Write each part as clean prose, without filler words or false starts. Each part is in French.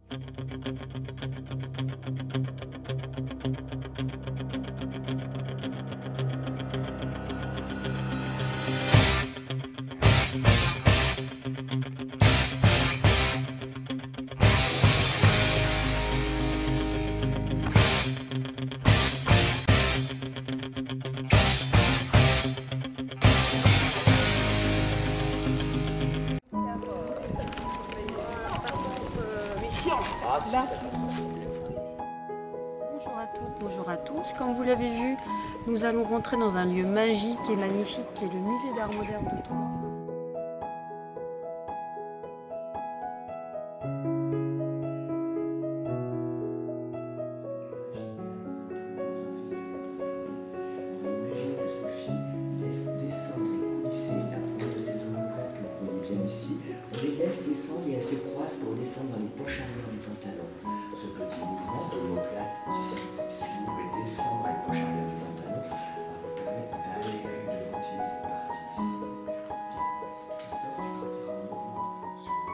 Bonjour à toutes, bonjour à tous. Comme vous l'avez vu, nous allons rentrer dans un lieu magique et magnifique qui est le musée d'art moderne de Tours. On les laisse descendre et elles se croisent pour descendre dans les poches arrière du pantalon. Ce petit mouvement d'omoplate ici s'ouvre et descend dans les poches arrière du pantalon va vous permettre d'aller devant pied. C'est parti ici. Christophe, tu partiras en mouvement sur le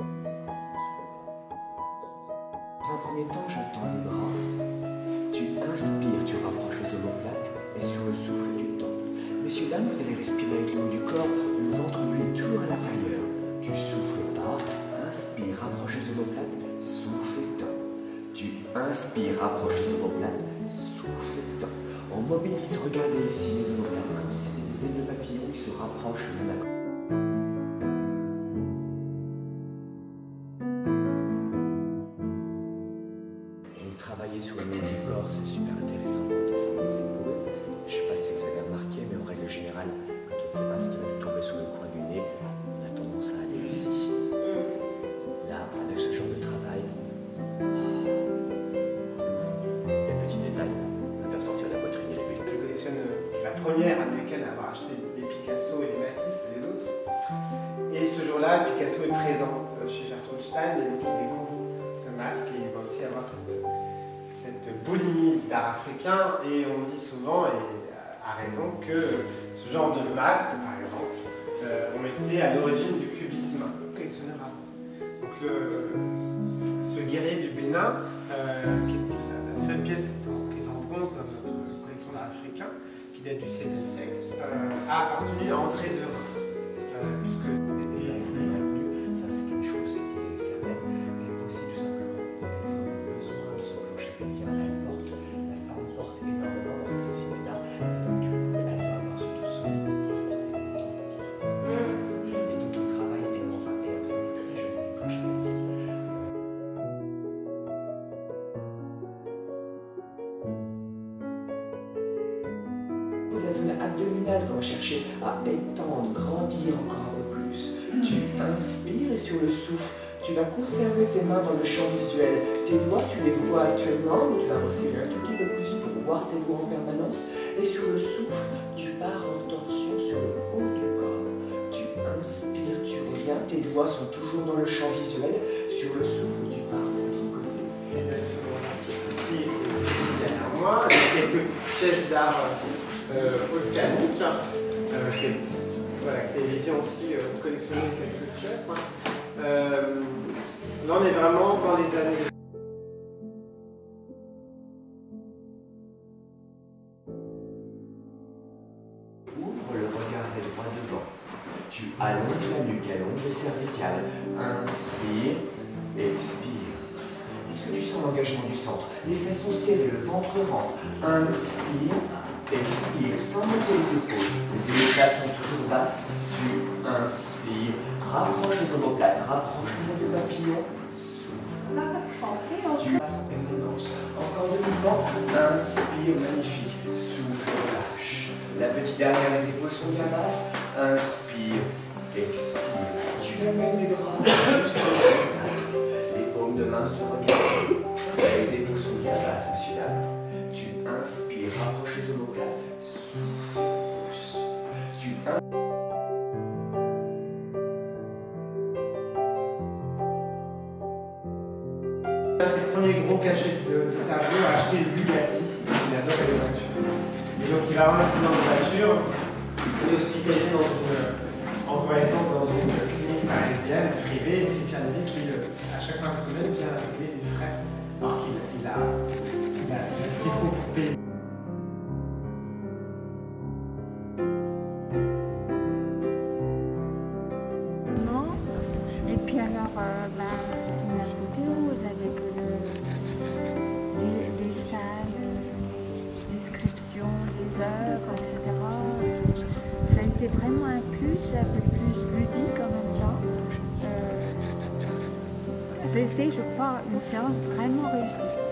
Dans un premier temps, j'entends les bras. Tu inspires, tu rapproches les omoplates et sur le souffle, tu tends. Messieurs, dames, vous allez respirer avec le haut du corps, le ventre lui est toujours à l'intérieur. Tu souffles pas, inspire, rapproche les omoplates, souffle et tends. Tu inspires, rapproche les omoplates, souffle et tends. On mobilise, regardez ici les omoplates comme si c'était des ailes de papillon qui se rapprochent l'une à l'autre. Travailler sur le haut du corps, c'est super intéressant pour descendre les épaules. Je ne sais pas si vous avez remarqué, mais en règle générale, quand on ne sait pas ce qui va nous tomber sur le coin du nez, on a tendance à aller ici. Là, avec ce genre de travail, les petits détails, ça va faire sortir la poitrine et les bulles. Je collectionne la première américaine à avoir acheté les Picasso et les Matisse et les autres. Et ce jour-là, Picasso est présent chez Gertrude Stein et donc il découvre ce masque et il va aussi avoir cette boulimie d'art africain. Et on dit souvent, et à raison, que ce genre de masque, par exemple, ont été à l'origine du cubisme collectionneur avant. Donc ce guerrier du Bénin, qui est la seule pièce qui est en bronze dans notre collection d'art africain, qui date du XVIe siècle, a appartenu à André Derain, puisque ça c'est une chose qui est certaine, mais aussi tout simplement, elles ont besoin de ce clocher chacun, elles portent, la femme porte énormément dans cette société-là, et donc du coup, elle doit avoir ce dessous pour porter longtemps. Et donc le travail est enfin, et on s'en est très jeune, les clochers de vie. La zone abdominale qu'on va chercher à étendre, grandir encore un peu plus. Tu inspires et sur le souffle, tu vas conserver tes mains dans le champ visuel. Tes doigts, tu les vois actuellement, ou tu vas resserrer un tout petit peu plus pour voir tes doigts en permanence. Et sur le souffle, tu pars en torsion sur le haut du corps. Tu inspires, tu reviens, tes doigts sont toujours dans le champ visuel. Sur le souffle, tu pars de l'autre côté. Ici, derrière moi, quelques pièces d'art océanique, qui vient aussi collectionner quelques espèces. Là, on est vraiment dans les années. Ouvre le regard et droit devant. Tu allonges la nuque, allonge le cervical. Inspire, expire. Est-ce que tu sens l'engagement du centre? Les fesses sont serrées, le ventre rentre. Inspire. Expire, sans monter les épaules. Les omoplates sont toujours basses. Tu inspires. Rapproche les omoplates, rapproche les ailes de papillon. Souffle. Tu passes en permanence. Encore deux mouvements. Inspire, magnifique. Souffle, relâche. La petite dernière, les épaules sont bien basses. Inspire, expire. Tu amènes les bras juste au mental. Les paumes de main se regardent. Les épaules sont bien basses, monsieur, dame. Tu inspires, rapproche les omoplates, souffle, pousse. Tu C'est le premier gros cachet de tableau à acheter le Bugatti. Il adore les voitures. Et donc il va ramasser dans une voiture, il est hospitalisé en convalescence dans une clinique parisienne privée. arrivé, et c'est Pierre Lévy qui, à chaque fin de semaine, vient régler des frais, alors qu'il a ce qu'il faut pour payer. Et puis alors, une apothéose avec des salles, des descriptions des œuvres, etc. Ça a été vraiment un peu plus ludique en même temps. C'était, je crois, une séance vraiment réussie.